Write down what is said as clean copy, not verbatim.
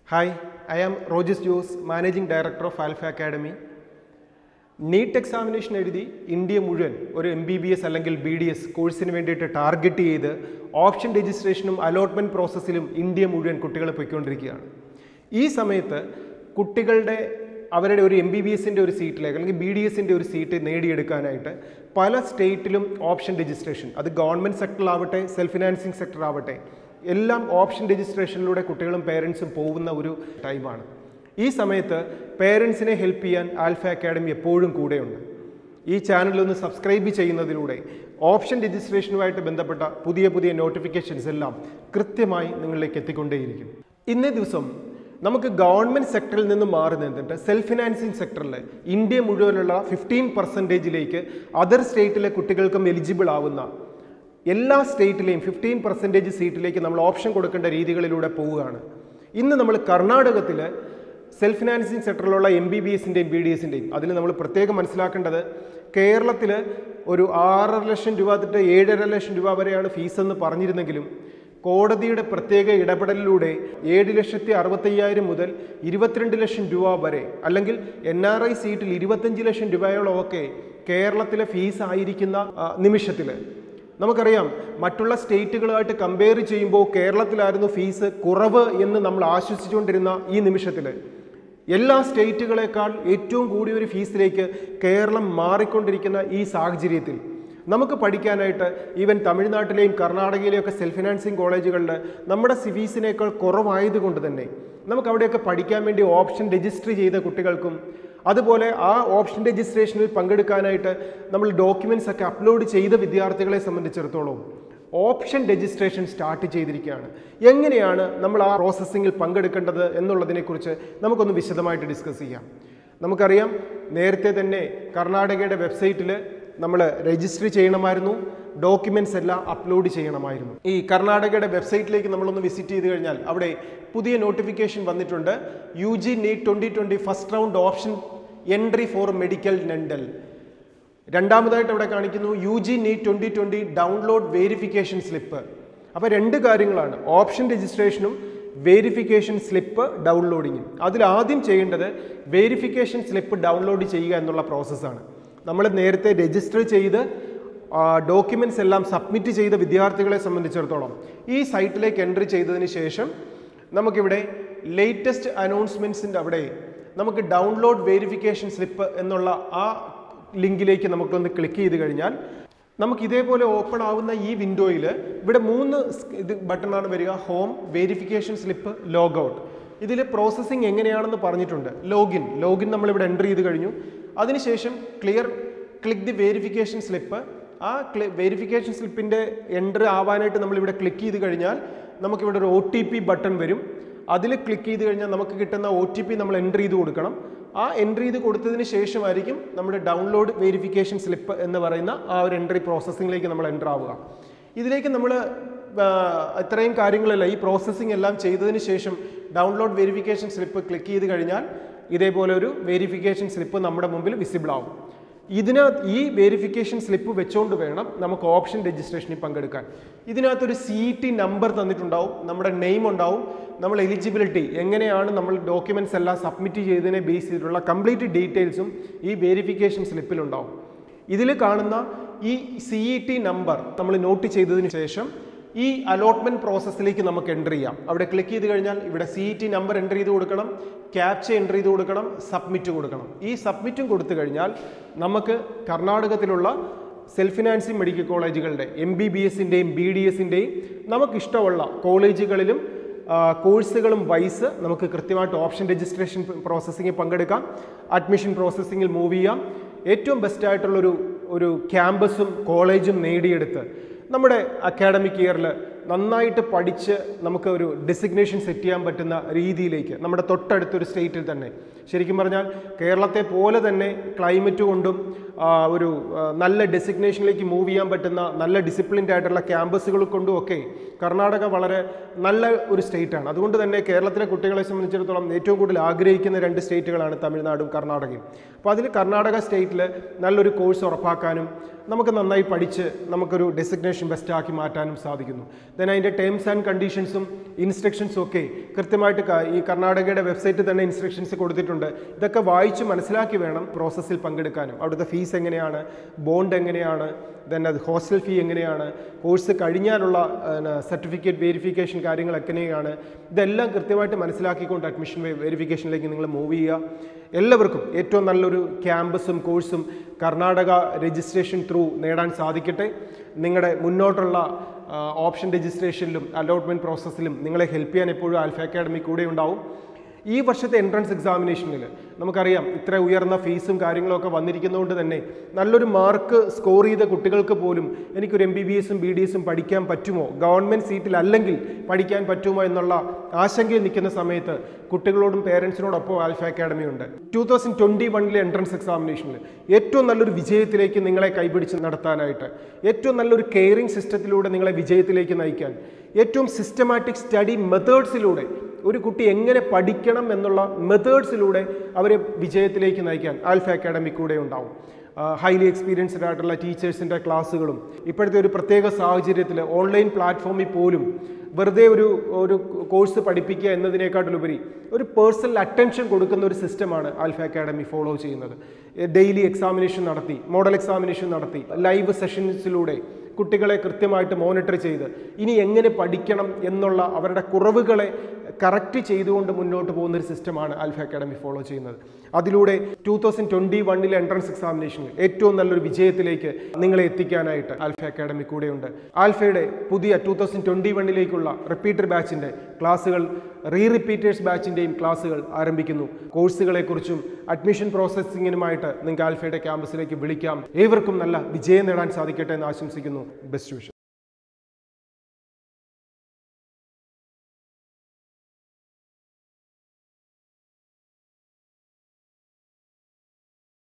Hi, I am Rogers Jose, Managing Director of Alpha Academy. NEET examination എഴുതി India മുഴുവൻ ഒരു MBBS അല്ലെങ്കിൽ BDS കോഴ്സിന് വേണ്ടിയിട്ട് ടാർഗറ്റ് ചെയ്ത് ഓപ്ഷൻ രജിസ്ട്രേഷനും അലോട്ട്മെൻറ്റ് പ്രോസസ്സിലും ഇന്ത്യ മുഴുവൻ കുട്ടികൾ പോയിക്കൊണ്ടിരിക്കുകയാണ്. ഈ സമയത്ത് കുട്ടികളുടെ അവരുടെ ഒരു MBBSൻ്റെ ഒരു സീറ്റിലേക്ക് അല്ലെങ്കിൽ BDSൻ്റെ ഒരു സീറ്റ് നേടിയെടുക്കാനായിട്ട് പല സ്റ്റേറ്റിലും ഓപ്ഷൻ രജിസ്ട്രേഷൻ, അത് ഗവൺമെൻറ് സെക്ടറിലാവട്ടെ സെൽഫ് ഫിനാൻസിങ് സെക്ടർ ആവട്ടെ, എല്ലാം ഓപ്ഷൻ രജിസ്ട്രേഷനിലൂടെ കുട്ടികളും പേരൻസും പോകുന്ന ഒരു ടൈമാണ്. ഈ സമയത്ത് പേരൻസിനെ ഹെൽപ്പ് ചെയ്യാൻ ആൽഫ അക്കാഡമി എപ്പോഴും കൂടെയുണ്ട്. ഈ ചാനലൊന്ന് സബ്സ്ക്രൈബ് ചെയ്യുന്നതിലൂടെ ഓപ്ഷൻ രജിസ്ട്രേഷനുമായിട്ട് ബന്ധപ്പെട്ട പുതിയ പുതിയ നോട്ടിഫിക്കേഷൻസ് എല്ലാം കൃത്യമായി നിങ്ങളിലേക്ക് എത്തിക്കൊണ്ടേയിരിക്കും. ഇന്നേ ദിവസം നമുക്ക് ഗവൺമെൻറ് സെക്ടറിൽ നിന്ന് മാറി നിന്നിട്ട് സെൽഫ് ഫിനാൻസിങ് സെക്ടറിൽ ഇന്ത്യ മുഴുവനുള്ള 15% അതർ സ്റ്റേറ്റിലെ കുട്ടികൾക്കും എലിജിബിൾ ആവുന്ന എല്ലാ സ്റ്റേറ്റിലെയും 15% സീറ്റിലേക്ക് നമ്മൾ ഓപ്ഷൻ കൊടുക്കേണ്ട രീതികളിലൂടെ പോവുകയാണ്. ഇന്ന് നമ്മൾ കർണാടകത്തിൽ സെൽഫ് ഫിനാൻസിങ് സെക്ടറിലുള്ള MBBSൻ്റെയും BDSൻ്റെയും അതിൽ നമ്മൾ പ്രത്യേകം മനസ്സിലാക്കേണ്ടത്, കേരളത്തിൽ ഒരു 6.5 ലക്ഷം രൂപ തൊട്ട് 7.5 ലക്ഷം രൂപ വരെയാണ് ഫീസ് എന്ന് പറഞ്ഞിരുന്നെങ്കിലും കോടതിയുടെ പ്രത്യേക ഇടപെടലിലൂടെ 7,65,000 മുതൽ 22 ലക്ഷം രൂപ വരെ, അല്ലെങ്കിൽ NRI സീറ്റിൽ 25 ലക്ഷം രൂപയോളമൊക്കെ കേരളത്തിലെ ഫീസ് ആയിരിക്കുന്ന നിമിഷത്തിൽ നമുക്കറിയാം, മറ്റുള്ള സ്റ്റേറ്റുകളുമായിട്ട് കമ്പയർ ചെയ്യുമ്പോൾ കേരളത്തിലായിരുന്നു ഫീസ് കുറവ് എന്ന് നമ്മൾ ആശ്വസിച്ചുകൊണ്ടിരുന്ന ഈ നിമിഷത്തിൽ എല്ലാ സ്റ്റേറ്റുകളെക്കാൾ ഏറ്റവും കൂടിയ ഒരു ഫീസിലേക്ക് കേരളം മാറിക്കൊണ്ടിരിക്കുന്ന ഈ സാഹചര്യത്തിൽ നമുക്ക് പഠിക്കാനായിട്ട് ഈവൻ തമിഴ്നാട്ടിലെയും കർണാടകയിലെയും ഒക്കെ സെൽഫ് ഫിനാൻസിങ് കോളേജുകളിൽ നമ്മുടെ ഫീസിനേക്കാൾ കുറവായതുകൊണ്ട് തന്നെ നമുക്ക് അവിടെയൊക്കെ പഠിക്കാൻ വേണ്ടി ഓപ്ഷൻ രജിസ്റ്റർ ചെയ്ത കുട്ടികൾക്കും അതുപോലെ ആ ഓപ്ഷൻ രജിസ്ട്രേഷനിൽ പങ്കെടുക്കാനായിട്ട് നമ്മൾ ഡോക്യുമെൻറ്റ്സ് ഒക്കെ അപ്ലോഡ് ചെയ്ത വിദ്യാർത്ഥികളെ സംബന്ധിച്ചിടത്തോളം ഓപ്ഷൻ രജിസ്ട്രേഷൻ സ്റ്റാർട്ട് ചെയ്തിരിക്കുകയാണ്. എങ്ങനെയാണ് നമ്മൾ ആ പ്രോസസ്സിങ്ങിൽ പങ്കെടുക്കേണ്ടത് എന്നുള്ളതിനെക്കുറിച്ച് നമുക്കൊന്ന് വിശദമായിട്ട് ഡിസ്കസ് ചെയ്യാം. നമുക്കറിയാം, നേരത്തെ തന്നെ കർണാടകയുടെ വെബ്സൈറ്റിൽ നമ്മൾ രജിസ്റ്റർ ചെയ്യണമായിരുന്നു, ഡോക്യുമെൻറ്റ്സ് എല്ലാം അപ്ലോഡ് ചെയ്യണമായിരുന്നു. ഈ കർണാടകയുടെ വെബ്സൈറ്റിലേക്ക് നമ്മളൊന്ന് വിസിറ്റ് ചെയ്ത് കഴിഞ്ഞാൽ അവിടെ പുതിയ നോട്ടിഫിക്കേഷൻ വന്നിട്ടുണ്ട്. UG NEET 2020 first round option entry for medical dental. രണ്ടാമതായിട്ട് അവിടെ കാണിക്കുന്നു UG NEET 2020 download verification slip. അപ്പോൾ രണ്ട് കാര്യങ്ങളാണ്, ഓപ്ഷൻ രജിസ്ട്രേഷനും വേരിഫിക്കേഷൻ സ്ലിപ്പ് ഡൗൺലോഡിങ്ങും. അതിലാദ്യം ചെയ്യേണ്ടത് വേരിഫിക്കേഷൻ സ്ലിപ്പ് ഡൗൺലോഡ് ചെയ്യുക എന്നുള്ള പ്രോസസ്സാണ്. നമ്മൾ നേരത്തെ രജിസ്റ്റർ ചെയ്ത് ഡോക്യുമെൻറ്റ്സ് എല്ലാം സബ്മിറ്റ് ചെയ്ത വിദ്യാർത്ഥികളെ സംബന്ധിച്ചിടത്തോളം ഈ സൈറ്റിലേക്ക് എൻട്രി ചെയ്തതിന് ശേഷം നമുക്കിവിടെ ലേറ്റസ്റ്റ് അനൗൺസ്മെൻറ്റ്സിൻ്റെ അവിടെ നമുക്ക് ഡൗൺലോഡ് വേരിഫിക്കേഷൻ സ്ലിപ്പ് എന്നുള്ള ആ ലിങ്കിലേക്ക് നമുക്കൊന്ന് ക്ലിക്ക് ചെയ്ത് കഴിഞ്ഞാൽ നമുക്ക് ഇതേപോലെ ഓപ്പൺ ആവുന്ന ഈ വിൻഡോയിൽ ഇവിടെ 3 ബട്ടണാണ് വരിക: home, verification slip, log out. ഇതിൽ പ്രോസസ്സിങ് എങ്ങനെയാണെന്ന് പറഞ്ഞിട്ടുണ്ട്. ലോഗിൻ നമ്മളിവിടെ എൻ്റർ ചെയ്ത് കഴിഞ്ഞു. അതിനുശേഷം ക്ലിക്ക് ദി വേരിഫിക്കേഷൻ സ്ലിപ്പ്. ആ വേരിഫിക്കേഷൻ സ്ലിപ്പിൻ്റെ എൻ്റർ ആവാനായിട്ട് നമ്മളിവിടെ ക്ലിക്ക് ചെയ്ത് കഴിഞ്ഞാൽ നമുക്കിവിടെ ഒരു OTP ബട്ടൺ വരും. അതിൽ ക്ലിക്ക് ചെയ്ത് കഴിഞ്ഞാൽ നമുക്ക് കിട്ടുന്ന OTP നമ്മൾ എൻ്റർ ചെയ്ത് കൊടുക്കണം. ആ എൻ്റർ ചെയ്ത് കൊടുത്തതിന് ശേഷമായിരിക്കും നമ്മുടെ ഡൗൺലോഡ് വേരിഫിക്കേഷൻ സ്ലിപ്പ് എന്ന് പറയുന്ന ആ ഒരു എൻട്രി പ്രോസസ്സിങ്ങിലേക്ക് നമ്മൾ എൻ്റർ ആവുക. ഇതിലേക്ക് നമ്മൾ ഇത്രയും കാര്യങ്ങളല്ല, ഈ പ്രോസസ്സിംഗ് എല്ലാം ചെയ്തതിന് ശേഷം ഡൗൺലോഡ് വേരിഫിക്കേഷൻ സ്ലിപ്പ് ക്ലിക്ക് ചെയ്ത് കഴിഞ്ഞാൽ ഇതേപോലെ ഒരു വേരിഫിക്കേഷൻ സ്ലിപ്പ് നമ്മുടെ മുമ്പിൽ വിസിബിൾ ആവും. ഈ വേരിഫിക്കേഷൻ സ്ലിപ്പ് വെച്ചുകൊണ്ട് വേണം നമുക്ക് ഓപ്ഷൻ രജിസ്ട്രേഷനിൽ പങ്കെടുക്കാൻ. ഇതിനകത്തൊരു CET നമ്പർ തന്നിട്ടുണ്ടാവും, നമ്മുടെ നെയിം ഉണ്ടാവും, നമ്മൾ എലിജിബിലിറ്റി എങ്ങനെയാണ് നമ്മൾ ഡോക്യുമെൻറ്റ്സ് എല്ലാം സബ്മിറ്റ് ചെയ്തതിനെ ബേസ് ചെയ്തിട്ടുള്ള കംപ്ലീറ്റ് ഡീറ്റെയിൽസും ഈ വേരിഫിക്കേഷൻ സ്ലിപ്പിലുണ്ടാവും. ഇതിൽ കാണുന്ന ഈ CET നമ്പർ നമ്മൾ നോട്ട് ചെയ്തതിന് ശേഷം ഈ അലോട്ട്മെൻറ്റ് പ്രോസസ്സിലേക്ക് നമുക്ക് എൻ്റർ ചെയ്യാം. അവിടെ ക്ലിക്ക് ചെയ്ത് കഴിഞ്ഞാൽ ഇവിടെ CET നമ്പർ എൻ്റർ ചെയ്ത് കൊടുക്കണം, ക്യാപ്ച എൻ്റർ ചെയ്ത് കൊടുക്കണം, സബ്മിറ്റ് കൊടുക്കണം. ഈ സബ്മിറ്റും കൊടുത്തു കഴിഞ്ഞാൽ നമുക്ക് കർണാടകത്തിലുള്ള സെൽഫ് ഫിനാൻസിങ് മെഡിക്കൽ കോളേജുകളുടെ MBBSൻ്റെയും BDSൻ്റെയും നമുക്കിഷ്ടമുള്ള കോളേജുകളിലും കോഴ്സുകളും വൈസ് നമുക്ക് കൃത്യമായിട്ട് ഓപ്ഷൻ രജിസ്ട്രേഷൻ പ്രോസസ്സിങ്ങിൽ പങ്കെടുക്കാം, അഡ്മിഷൻ പ്രോസസ്സിങ്ങിൽ മൂവ് ചെയ്യാം. ഏറ്റവും ബെസ്റ്റായിട്ടുള്ളൊരു ക്യാമ്പസും കോളേജും നേടിയെടുത്ത് നമ്മുടെ അക്കാഡമിക് ഇയറിൽ നന്നായിട്ട് പഠിച്ച് നമുക്ക് ഒരു ഡെസിഗ്നേഷൻ സെറ്റ് ചെയ്യാൻ പറ്റുന്ന രീതിയിലേക്ക് നമ്മുടെ തൊട്ടടുത്തൊരു സ്റ്റേറ്റിൽ തന്നെ, ശരിക്കും പറഞ്ഞാൽ കേരളത്തെ പോലെ തന്നെ ക്ലൈമറ്റ് കൊണ്ടും നല്ല ഡെസിഗ്നേഷനിലേക്ക് മൂവ് ചെയ്യാൻ പറ്റുന്ന നല്ല ഡിസിപ്ലിൻഡ് ആയിട്ടുള്ള ക്യാമ്പസുകൾ കൊണ്ടും ഒക്കെ കർണാടക വളരെ നല്ല ഒരു സ്റ്റേറ്റാണ്. അതുകൊണ്ട് തന്നെ കേരളത്തിലെ കുട്ടികളെ സംബന്ധിച്ചിടത്തോളം ഏറ്റവും കൂടുതൽ ആഗ്രഹിക്കുന്ന 2 സ്റ്റേറ്റുകളാണ് തമിഴ്നാടും കർണാടകയും. അപ്പോൾ അതിൽ കർണാടക സ്റ്റേറ്റിൽ നല്ലൊരു കോഴ്സ് ഉറപ്പാക്കാനും നമുക്ക് നന്നായി പഠിച്ച് നമുക്കൊരു ഡെസിഗ്നേഷൻ ബെസ്റ്റാക്കി മാറ്റാനും സാധിക്കുന്നു. ദെൻ അതിൻ്റെ ടേംസ് ആൻഡ് കണ്ടീഷൻസും ഇൻസ്ട്രക്ഷൻസും ഒക്കെ കൃത്യമായിട്ട് ഈ കർണാടകയുടെ വെബ്സൈറ്റിൽ തന്നെ ഇൻസ്ട്രക്ഷൻസ് കൊടുത്തിട്ടുണ്ട്. ഇതൊക്കെ വായിച്ച് മനസ്സിലാക്കി വേണം പ്രോസസ്സിൽ പങ്കെടുക്കാനും. അവിടുത്തെ ഫീസ് എങ്ങനെയാണ്, ബോണ്ട് എങ്ങനെയാണ്, ദെൻ അത് ഹോസ്റ്റൽ ഫീ എങ്ങനെയാണ്, കോഴ്സ് കഴിഞ്ഞാലുള്ള സർട്ടിഫിക്കറ്റ് വെരിഫിക്കേഷൻ കാര്യങ്ങൾ എങ്ങനെയാണ്, ഇതെല്ലാം കൃത്യമായിട്ട് മനസ്സിലാക്കിക്കൊണ്ട് അഡ്മിഷൻ വെരിഫിക്കേഷനിലേക്ക് നിങ്ങൾ മൂവ് ചെയ്യുക. എല്ലാവർക്കും ഏറ്റവും നല്ലൊരു ക്യാമ്പസും കോഴ്സും കർണാടക രജിസ്ട്രേഷൻ ത്രൂ നേടാൻ സാധിക്കട്ടെ. നിങ്ങളുടെ മുന്നോട്ടുള്ള ഓപ്ഷൻ രജിസ്ട്രേഷനിലും അലോട്ട്മെൻറ്റ് പ്രോസസ്സിലും നിങ്ങളെ ഹെൽപ്പ് ചെയ്യാൻ എപ്പോഴും ആൽഫ അക്കാഡമി കൂടെ ഉണ്ടാവും. ഈ വർഷത്തെ എൻട്രൻസ് എക്സാമിനേഷനിൽ നമുക്കറിയാം ഇത്ര ഉയർന്ന ഫീസും കാര്യങ്ങളൊക്കെ വന്നിരിക്കുന്നതുകൊണ്ട് തന്നെ നല്ലൊരു മാർക്ക് സ്കോർ ചെയ്ത കുട്ടികൾക്ക് പോലും എനിക്കൊരു MBBS BDS പഠിക്കാൻ പറ്റുമോ, ഗവൺമെൻറ് സീറ്റിലല്ലെങ്കിൽ പഠിക്കാൻ പറ്റുമോ എന്നുള്ള ആശങ്കയിൽ നിൽക്കുന്ന സമയത്ത് കുട്ടികളോടും പേരൻസിനോടൊപ്പം ആൽഫ അക്കാഡമി ഉണ്ട്. 2021 എൻട്രൻസ് എക്സാമിനേഷനിൽ ഏറ്റവും നല്ലൊരു വിജയത്തിലേക്ക് നിങ്ങളെ കൈപിടിച്ച് നടത്താനായിട്ട്, ഏറ്റവും നല്ലൊരു കെയറിംഗ് സിസ്റ്റത്തിലൂടെ നിങ്ങളെ വിജയത്തിലേക്ക് നയിക്കാൻ, ഏറ്റവും സിസ്റ്റമാറ്റിക് സ്റ്റഡി മെത്തേഡ്സിലൂടെ ഒരു കുട്ടി എങ്ങനെ പഠിക്കണം എന്നുള്ള മെത്തേഡ്സിലൂടെ അവരെ വിജയത്തിലേക്ക് നയിക്കാൻ ആൽഫ അക്കാഡമി കൂടെ ഉണ്ടാവും. ഹൈലി എക്സ്പീരിയൻസ്ഡ് ആയിട്ടുള്ള ടീച്ചേഴ്സിൻ്റെ ക്ലാസ്സുകളും ഇപ്പോഴത്തെ ഒരു പ്രത്യേക സാഹചര്യത്തിൽ ഓൺലൈൻ പ്ലാറ്റ്ഫോമിൽ പോലും വെറുതെ ഒരു കോഴ്സ് പഠിപ്പിക്കുക എന്നതിനേക്കാട്ടിലുപരി ഒരു പേഴ്സണൽ അറ്റൻഷൻ കൊടുക്കുന്ന ഒരു സിസ്റ്റമാണ് ആൽഫ അക്കാഡമി ഫോളോ ചെയ്യുന്നത്. ഡെയിലി എക്സാമിനേഷൻ നടത്തി, മോഡൽ എക്സാമിനേഷൻ നടത്തി, ലൈവ് സെഷൻസിലൂടെ കുട്ടികളെ കൃത്യമായിട്ട് മോണിറ്റർ ചെയ്ത് ഇനി എങ്ങനെ പഠിക്കണം എന്നുള്ള അവരുടെ കുറവുകളെ കറക്റ്റ് ചെയ്തുകൊണ്ട് മുന്നോട്ട് പോകുന്ന ഒരു സിസ്റ്റമാണ് ആൽഫ അക്കാഡമി ഫോളോ ചെയ്യുന്നത്. അതിലൂടെ 2021 എൻട്രൻസ് എക്സാമിനേഷനിൽ ഏറ്റവും നല്ലൊരു വിജയത്തിലേക്ക് നിങ്ങളെ എത്തിക്കാനായിട്ട് ആൽഫ അക്കാഡമി കൂടെയുണ്ട്. ആൽഫയുടെ പുതിയ 2021 റിപ്പീറ്റർ ബാച്ചിൻ്റെ ക്ലാസ്സുകൾ, റിപ്പീറ്റേഴ്സ് ബാച്ചിൻ്റെയും ക്ലാസ്സുകൾ ആരംഭിക്കുന്നു. കോഴ്സുകളെക്കുറിച്ചും അഡ്മിഷൻ പ്രോസസ്സിങ്ങിനുമായിട്ട് നിങ്ങൾക്ക് ആൽഫയുടെ ക്യാമ്പസിലേക്ക് വിളിക്കാം. ഏവർക്കും നല്ല വിജയം നേടാൻ സാധിക്കട്ടെ എന്ന് ആശംസിക്കുന്നു. Best wishes.